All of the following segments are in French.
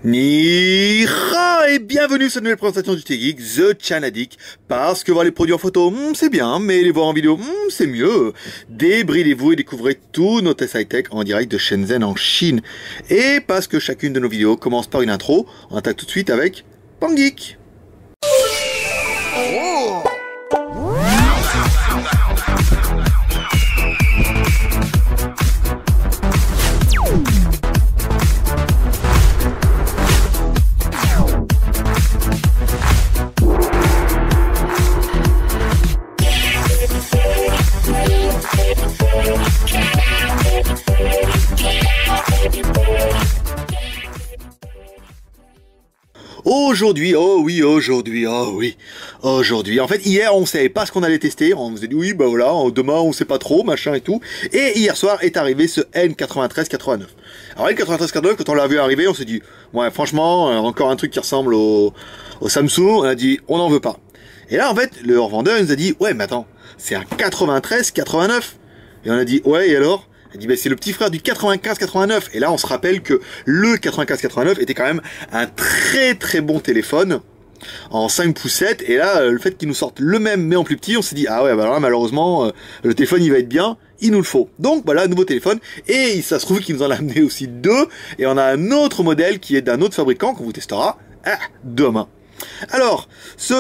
Ni ha et bienvenue sur une nouvelle présentation du T-Geek, The Chanadik. Parce que voir les produits en photo, c'est bien, mais les voir en vidéo, c'est mieux. Débridez-vous et découvrez tous nos tests high-tech en direct de Shenzhen en Chine. Et parce que chacune de nos vidéos commence par une intro, on attaque tout de suite avec Pangeek. Oh. Aujourd'hui, aujourd'hui. En fait, hier, on savait pas ce qu'on allait tester. On vous a dit, oui, bah voilà, demain, on sait pas trop, machin et tout. Et hier soir est arrivé ce N9389. Alors, N9389, quand on l'a vu arriver, on s'est dit, ouais, franchement, encore un truc qui ressemble au Samsung. On a dit, on n'en veut pas. Et là, en fait, le revendeur, il nous a dit, ouais, mais attends, c'est un 9389. Et on a dit, ouais, et alors? Elle dit, bah, c'est le petit frère du 95-89. Et là, on se rappelle que le 95-89 était quand même un très très bon téléphone en 5 poussettes. Et là, le fait qu'ils nous sortent le même mais en plus petit, on s'est dit, ah ouais, bah là, malheureusement, le téléphone, il va être bien, il nous le faut. Donc, voilà, nouveau téléphone. Et ça se trouve qu'il nous en a amené aussi deux. Et on a un autre modèle qui est d'un autre fabricant qu'on vous testera demain. Alors, ce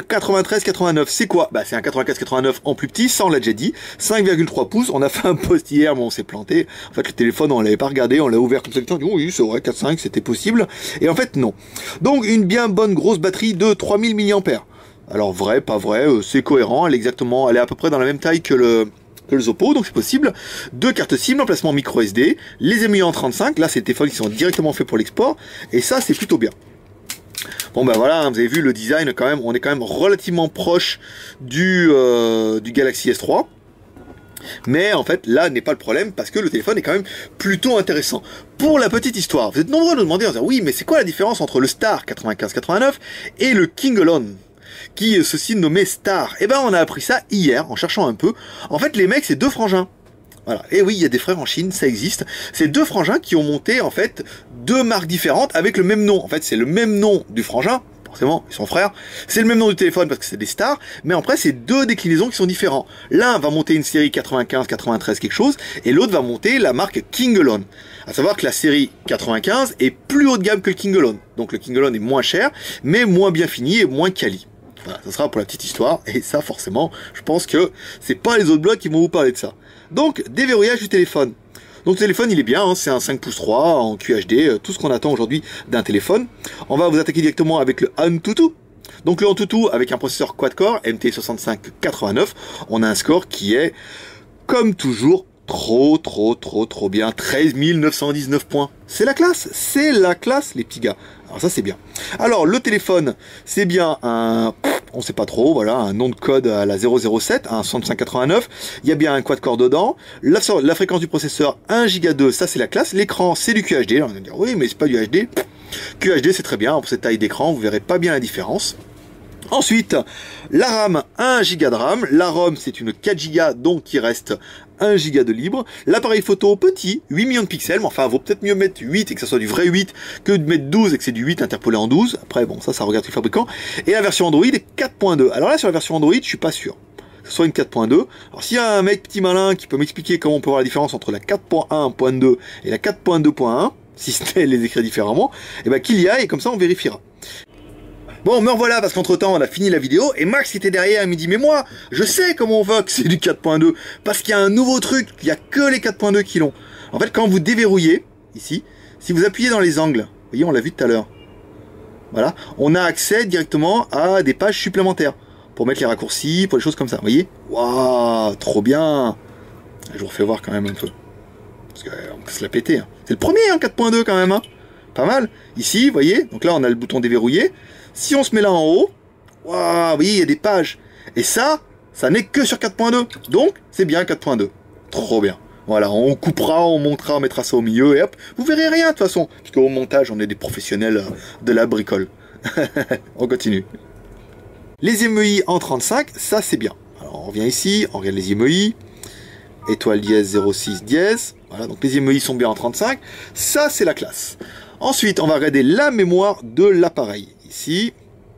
N9389, c'est quoi? Bah, c'est un 95-89 en plus petit, ça on l'a déjà dit, 5,3 pouces, on a fait un post hier, mais on s'est planté. En fait, le téléphone, on l'avait pas regardé, on l'a ouvert comme ça, on dit, oui, c'est vrai, 4,5, c'était possible. Et en fait, non. Donc, une bien bonne grosse batterie de 3000 mAh. Alors, vrai, pas vrai, c'est cohérent, elle est à peu près dans la même taille que le Oppo, donc c'est possible. Deux cartes SIM, emplacement micro SD, les émulateurs en 35, là, c'est des téléphones qui sont directement faits pour l'export, et ça, c'est plutôt bien. Bon ben voilà, vous avez vu le design quand même, on est quand même relativement proche du Galaxy S3. Mais en fait, là n'est pas le problème parce que le téléphone est quand même plutôt intéressant. Pour la petite histoire, vous êtes nombreux à nous demander, oui, mais c'est quoi la différence entre le Star 95-89 et le Kinguelon qui ceci nommé Star? Eh ben on a appris ça hier en cherchant un peu. En fait, les mecs, c'est deux frangins. Voilà. Et oui, il y a des frères en Chine, ça existe. C'est deux frangins qui ont monté, en fait, deux marques différentes avec le même nom. En fait, c'est le même nom du frangin, forcément, ils sont frères. C'est le même nom du téléphone parce que c'est des stars. Mais après, c'est deux déclinaisons qui sont différents. L'un va monter une série 95, 93, quelque chose, et l'autre va monter la marque Kinguelon. À savoir que la série 95 est plus haut de gamme que le Kinguelon. Donc le Kinguelon est moins cher, mais moins bien fini et moins quali. Voilà, ça sera pour la petite histoire, et ça forcément, je pense que c'est pas les autres blogs qui vont vous parler de ça. Donc, déverrouillage du téléphone. Donc le téléphone il est bien, hein, c'est un 5 pouces 3 en QHD, tout ce qu'on attend aujourd'hui d'un téléphone. On va vous attaquer directement avec le Antutu. Donc le Antutu avec un processeur quad-core MT6589, on a un score qui est, comme toujours, trop bien, 13 919 points. C'est la classe les petits gars. Alors ça c'est bien. Alors le téléphone, c'est bien un, on sait pas trop, voilà, un nom de code à la 007, un 6589. Il y a bien un quad-core dedans. La fréquence du processeur 1 Go 2, ça c'est la classe. L'écran c'est du QHD. Alors, on va dire oui mais c'est pas du HD. QHD c'est très bien pour cette taille d'écran, vous verrez pas bien la différence. Ensuite, la RAM, 1 Go de RAM. La ROM, c'est une 4 Go, donc il reste 1 Go de libre. L'appareil photo, petit, 8 millions de pixels. Mais enfin, vaut peut-être mieux mettre 8 et que ça soit du vrai 8 que de mettre 12 et que c'est du 8 interpolé en 12. Après, bon, ça regarde le fabricant. Et la version Android est 4.2. Alors là, sur la version Android, je suis pas sûr que ce soit une 4.2. Alors s'il y a un mec petit malin qui peut m'expliquer comment on peut voir la différence entre la 4.1.2 et la 4.2.1, si ce n'est les écrire différemment, et ben qu'il y aille et comme ça on vérifiera. Bon, me revoilà parce qu'entre temps on a fini la vidéo et Max qui était derrière me dit mais moi je sais comment on voit que c'est du 4.2 parce qu'il y a un nouveau truc, il n'y a que les 4.2 qui l'ont. En fait quand vous déverrouillez ici, si vous appuyez dans les angles, vous voyez on l'a vu tout à l'heure, voilà, on a accès directement à des pages supplémentaires pour mettre les raccourcis, pour les choses comme ça, vous voyez. Waouh, trop bien. Je vous refais voir quand même un peu parce qu'on peut se la péter, hein. C'est le premier hein, 4.2 quand même, hein. Pas mal. Ici, vous voyez, donc là on a le bouton déverrouiller. Si on se met là en haut, waouh, vous voyez, il y a des pages. Et ça n'est que sur 4.2. Donc, c'est bien 4.2. Trop bien. Voilà, on coupera, on montera, on mettra ça au milieu et hop, vous verrez rien de toute façon. Parce qu'au montage, on est des professionnels de la bricole. On continue. Les IMEI en 35, ça c'est bien. Alors on revient ici, on regarde les IMEI. étoile dièse 06 dièse. Voilà, donc les IMEI sont bien en 35. Ça, c'est la classe. Ensuite, on va regarder la mémoire de l'appareil. Ici,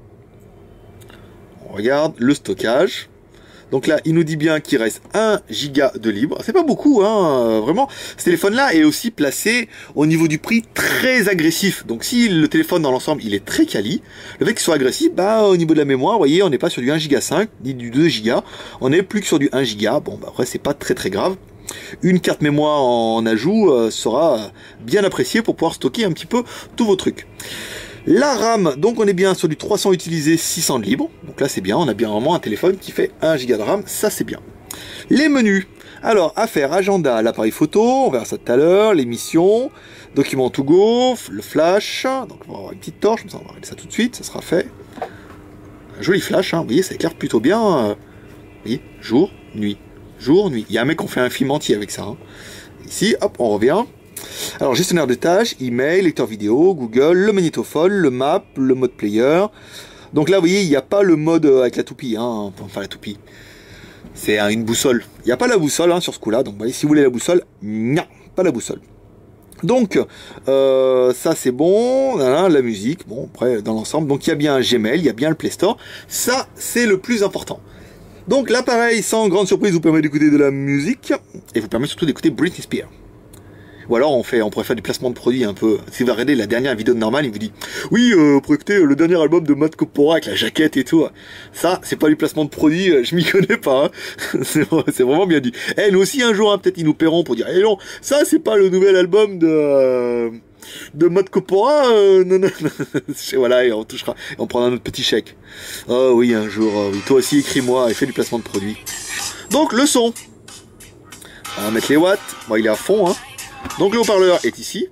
on regarde le stockage. Donc là, il nous dit bien qu'il reste 1 giga de libre. C'est pas beaucoup, hein, vraiment. Ce téléphone-là est aussi placé au niveau du prix très agressif. Donc si le téléphone dans l'ensemble, il est très quali, le fait qu'il soit agressif, bah au niveau de la mémoire, vous voyez, on n'est pas sur du 1 giga 5, ni du 2 giga. On est plus que sur du 1 giga. Bon, bah après, c'est pas très grave. Une carte mémoire en ajout sera bien appréciée pour pouvoir stocker un petit peu tous vos trucs. La RAM, donc on est bien sur du 300 utilisé, 600 de libre. Donc là c'est bien, on a bien vraiment un téléphone qui fait 1 giga de RAM, ça c'est bien. Les menus, alors affaires, agenda, l'appareil photo, on verra ça tout à l'heure, l'émission, document to go, le flash, donc on va avoir une petite torche, comme ça on va regarder ça tout de suite, ça sera fait. Un joli flash, hein, vous voyez, ça éclaire plutôt bien. Vous voyez, jour, nuit, jour, nuit. Il y a un mec qui fait un film entier avec ça. Hein. Ici, hop, on revient. Alors, gestionnaire de tâches, email, lecteur vidéo, Google, le magnétophone, le map, le mode player. Donc là, vous voyez, il n'y a pas le mode avec la toupie, hein, enfin la toupie. C'est une boussole. Il n'y a pas la boussole hein, sur ce coup-là. Donc, vous voyez, si vous voulez la boussole, non, pas la boussole. Donc, ça c'est bon. La musique, bon, après, dans l'ensemble. Donc, il y a bien Gmail, il y a bien le Play Store. Ça, c'est le plus important. Donc, l'appareil, sans grande surprise, vous permet d'écouter de la musique et vous permet surtout d'écouter Britney Spears. Ou alors on pourrait faire du placement de produits un peu. Si vous regardez la dernière vidéo de Normal, il vous dit oui, pour écouter le dernier album de Matt Coppola avec la jaquette et tout. Ça, c'est pas du placement de produits, je m'y connais pas. Hein. C'est vraiment bien dit. Eh, nous aussi un jour, hein, peut-être ils nous paieront pour dire eh non, ça c'est pas le nouvel album de Matt Coppola. Non. Voilà, et on touchera, et on prendra notre petit chèque. Oh oui, un jour, oui, toi aussi écris-moi et fais du placement de produits. Donc le son. On va mettre les watts. Bon, il est à fond, hein. Donc le haut-parleur est ici.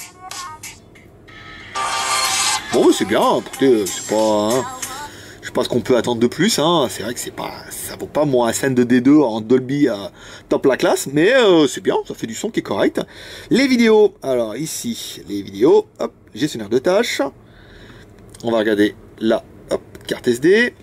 Bon, c'est bien, écoutez, c'est pas... Hein, je sais pas ce qu'on peut attendre de plus, hein. C'est vrai que c'est pas, ça vaut pas mon scène de D2 en Dolby top la classe, mais c'est bien, ça fait du son qui est correct. Les vidéos, alors ici, les vidéos, hop, gestionnaire de tâches. On va regarder là, hop, carte SD.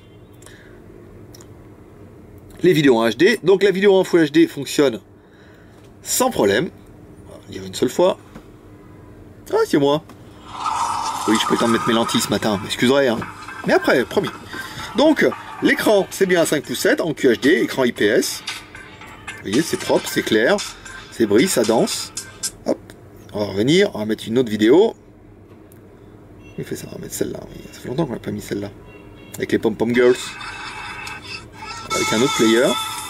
Les vidéos en HD, donc la vidéo en Full HD fonctionne sans problème. Dire une seule fois. Ah, c'est moi. Oui, je peux le temps de mettre mes lentilles ce matin, m'excuserez. Hein. Mais après, promis. Donc, l'écran, c'est bien un 5 pouces 7 en QHD, écran IPS. Vous voyez, c'est propre, c'est clair, c'est brille, ça danse. Hop, on va revenir, on va mettre une autre vidéo. Il fait ça, on va mettre celle-là. Oui, ça fait longtemps qu'on n'a pas mis celle-là. Avec les Pom-Pom Girls. Avec un autre player.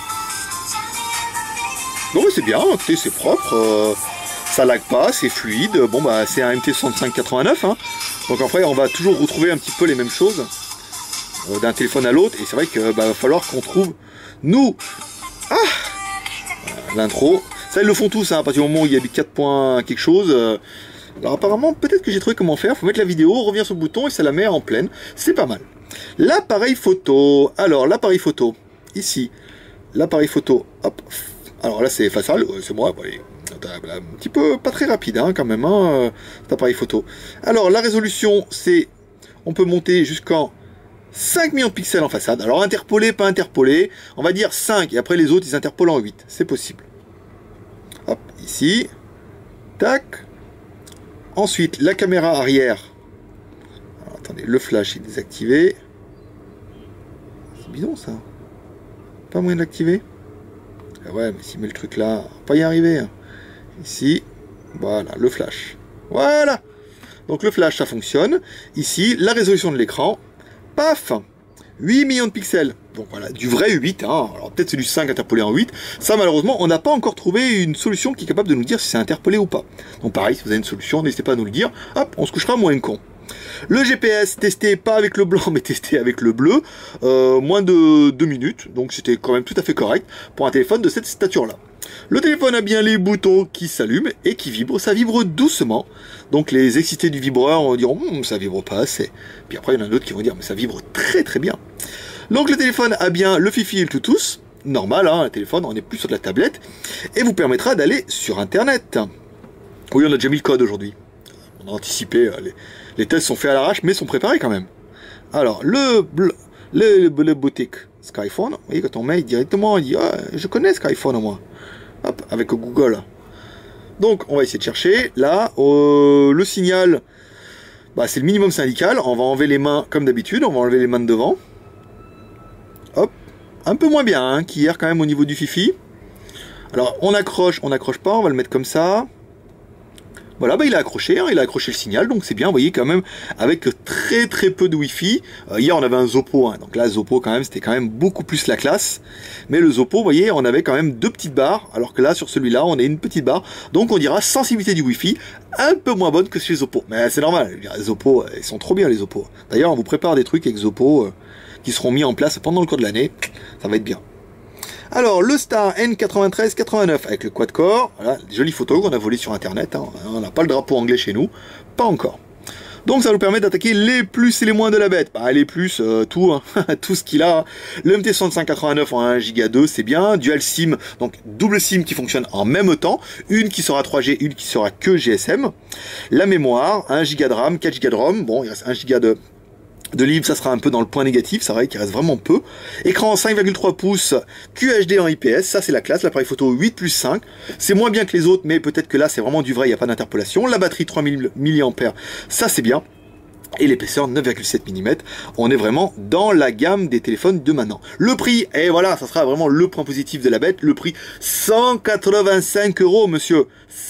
Bon, c'est bien, écoutez, c'est propre. Ça lag pas, c'est fluide. Bon bah c'est un MT6589 hein. Donc après on va toujours retrouver un petit peu les mêmes choses d'un téléphone à l'autre. Et c'est vrai que va falloir qu'on trouve nous l'intro. Ça ils le font tous hein, à partir du moment où il y a du 4 points quelque chose. Alors apparemment peut-être que j'ai trouvé comment faire. Faut mettre la vidéo, on revient sur le bouton et ça la met en pleine. C'est pas mal. L'appareil photo. Alors l'appareil photo. Ici. L'appareil photo. Hop. Alors là c'est facial, c'est moi. Voyez. Un petit peu pas très rapide hein, quand même hein, cet appareil photo. Alors la résolution c'est, on peut monter jusqu'en 5 millions de pixels en façade. Alors interpolé, pas interpolé, on va dire 5 et après les autres ils interpolent en 8, c'est possible. Hop, ici, tac. Ensuite la caméra arrière. Alors, attendez, le flash est désactivé. C'est bidon ça. Pas moyen de l'activer. Ouais mais s'il met le truc là, on va pas y arriver. Hein. Ici, voilà, le flash. Voilà. Donc le flash, ça fonctionne. Ici, la résolution de l'écran. Paf, 8 millions de pixels. Donc voilà, du vrai 8. Hein. Alors peut-être c'est du 5 interpolé en 8. Ça, malheureusement, on n'a pas encore trouvé une solution qui est capable de nous dire si c'est interpolé ou pas. Donc pareil, si vous avez une solution, n'hésitez pas à nous le dire. Hop, on se couchera moins con. Le GPS testé pas avec le blanc mais testé avec le bleu, moins de 2 minutes, donc c'était quand même tout à fait correct pour un téléphone de cette stature là. Le téléphone a bien les boutons qui s'allument et qui vibrent, ça vibre doucement, donc les excités du vibreur diront ça vibre pas assez, puis après il y en a d'autres qui vont dire mais ça vibre très très bien. Donc le téléphone a bien le Fifi et le Bluetooth, normal hein, un téléphone, on n'est plus sur de la tablette, et vous permettra d'aller sur internet. Oui on a déjà mis le code aujourd'hui. On a anticipé, les tests sont faits à l'arrache, mais sont préparés quand même. Alors, le boutique Skyphone, vous voyez, quand on met directement, il dit, ah, je connais Skyphone moi. Hop, avec Google. Donc on va essayer de chercher. Là, le signal, bah, c'est le minimum syndical. On va enlever les mains comme d'habitude. On va enlever les mains de devant. Hop. Un peu moins bien hein, qu'hier quand même au niveau du Fifi. Alors on n'accroche pas. On va le mettre comme ça. Voilà, bah il a accroché, hein, il a accroché le signal, donc c'est bien, vous voyez, quand même, avec très peu de Wi-Fi. Hier, on avait un Zoppo, hein, donc là, Zoppo, quand même, c'était quand même beaucoup plus la classe. Mais le Zoppo, vous voyez, on avait quand même 2 petites barres, alors que là, sur celui-là, on a une petite barre. Donc, on dira sensibilité du Wi-Fi, un peu moins bonne que chez Zoppo. Mais c'est normal, les Zoppo, ils sont trop bien, les Zoppo. D'ailleurs, on vous prépare des trucs avec Zoppo qui seront mis en place pendant le cours de l'année. Ça va être bien. Alors, le Star N93-89 avec le quad-core, voilà, jolie photo qu'on a volée sur internet, hein. On n'a pas le drapeau anglais chez nous, pas encore. Donc ça nous permet d'attaquer les plus et les moins de la bête. Bah, les plus, tout, hein. Tout ce qu'il a. Le MT6589 en 1 Go 2, c'est bien. Dual SIM, donc double SIM qui fonctionne en même temps. Une qui sera 3G, une qui sera que GSM. La mémoire, 1 Go de RAM, 4 Go de ROM. Bon, il reste 1 Go de libre, ça sera un peu dans le point négatif, ça vrai qu'il reste vraiment peu. Écran 5,3 pouces, QHD en IPS, ça c'est la classe, l'appareil photo 8+5. C'est moins bien que les autres, mais peut-être que là c'est vraiment du vrai, il n'y a pas d'interpolation. La batterie 3000 mAh, ça c'est bien. Et l'épaisseur 9,7 mm, on est vraiment dans la gamme des téléphones de maintenant. Le prix, et voilà, ça sera vraiment le point positif de la bête, le prix 185 €, monsieur.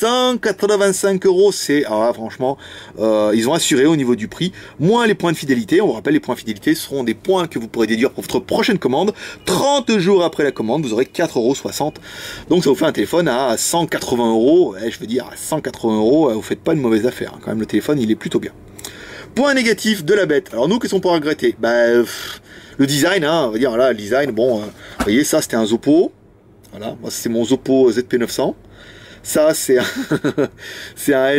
185 €, c'est, ah, franchement, ils ont assuré au niveau du prix, moins les points de fidélité. On vous rappelle, les points de fidélité seront des points que vous pourrez déduire pour votre prochaine commande. 30 jours après la commande, vous aurez 4,60 €. Donc ça vous fait un téléphone à 180 €. Et je veux dire, à 180 €, vous faites pas une mauvaise affaire. Quand même, le téléphone, il est plutôt bien. Point négatif de la bête. Alors nous, qu'est-ce qu'on peut regretter? Bah, le design, hein, on va dire, là, le design, bon, vous voyez, ça, c'était un Zoppo. Voilà, moi, c'est mon Zoppo ZP900. Ça, c'est un, c'est un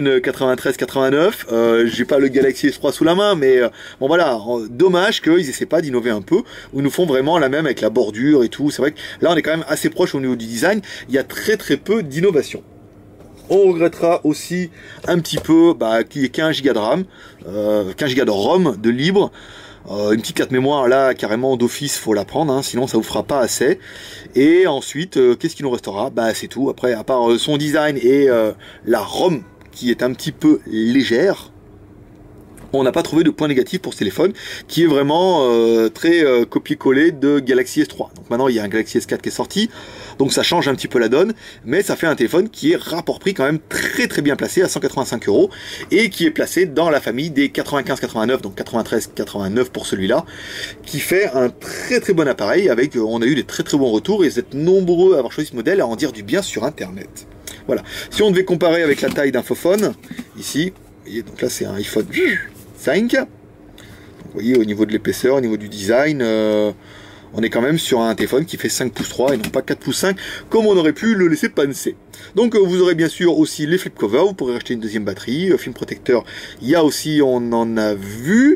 N93-89. J'ai pas le Galaxy S3 sous la main, mais bon, voilà, dommage qu'ils essaient pas d'innover un peu, ou ils nous font vraiment la même avec la bordure et tout. C'est vrai que là, on est quand même assez proche au niveau du design. Il y a très peu d'innovation. On regrettera aussi un petit peu qu'il y ait 15 Go de RAM, 15 Go de ROM de libre. Une petite carte mémoire là, carrément d'office, faut la prendre, hein, sinon ça vous fera pas assez. Et ensuite, qu'est-ce qui nous restera? Bah c'est tout. Après, à part son design et la ROM qui est un petit peu légère, on n'a pas trouvé de point négatif pour ce téléphone, qui est vraiment très copier-coller de Galaxy S3. Donc maintenant, il y a un Galaxy S4 qui est sorti, donc ça change un petit peu la donne, mais ça fait un téléphone qui est rapport-prix quand même très bien placé à 185 €, et qui est placé dans la famille des 95-89, donc 93-89 pour celui-là, qui fait un très bon appareil, avec, on a eu des très bons retours, et vous êtes nombreux à avoir choisi ce modèle, à en dire du bien sur Internet. Voilà. Si on devait comparer avec la taille d'un Fofone, ici, vous voyez, donc là c'est un iPhone 5. Donc, vous voyez, au niveau de l'épaisseur, au niveau du design, on est quand même sur un téléphone qui fait 5 pouces 3 et non pas 4 pouces 5, comme on aurait pu le laisser penser. Donc vous aurez bien sûr aussi les flip covers, vous pourrez acheter une deuxième batterie, film protecteur, il y a aussi, on en a vu.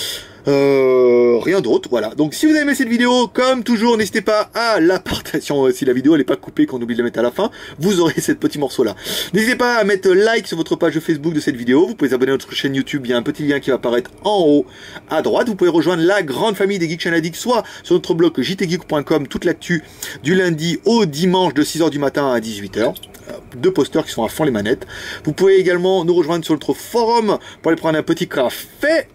Rien d'autre, voilà. Donc si vous avez aimé cette vidéo, comme toujours, n'hésitez pas à la partager. Si la vidéo elle n'est pas coupée, qu'on oublie de la mettre à la fin, vous aurez ce petit morceau là. N'hésitez pas à mettre like sur votre page Facebook de cette vidéo. Vous pouvez vous abonner à notre chaîne YouTube, il y a un petit lien qui va apparaître en haut à droite. Vous pouvez rejoindre la grande famille des Geek Channadic, soit sur notre blog jtgeek.com, toute l'actu du lundi au dimanche de 6 h du matin à 18 h. 2 posters qui sont à fond les manettes. Vous pouvez également nous rejoindre sur notre forum pour aller prendre un petit café.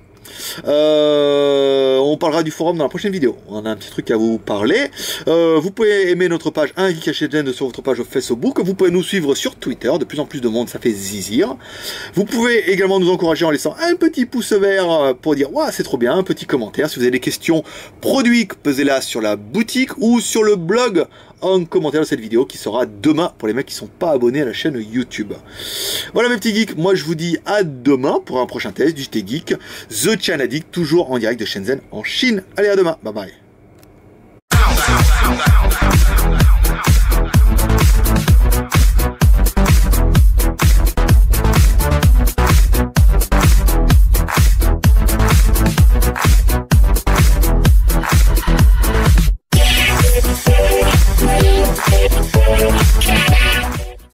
On parlera du forum dans la prochaine vidéo. On a un petit truc à vous parler. Vous pouvez aimer notre page Un Geek HDN sur votre page Facebook. Vous pouvez nous suivre sur Twitter. De plus en plus de monde, ça fait zizir. Vous pouvez également nous encourager en laissant un petit pouce vert pour dire ouais, c'est trop bien, un petit commentaire. Si vous avez des questions produits, posez-la sur la boutique ou sur le blog en commentaire de cette vidéo qui sera demain pour les mecs qui sont pas abonnés à la chaîne YouTube. Voilà mes petits geeks, moi je vous dis à demain pour un prochain test du JT Geek, The Channadic, toujours en direct de Shenzhen en Chine. Allez, à demain, bye bye.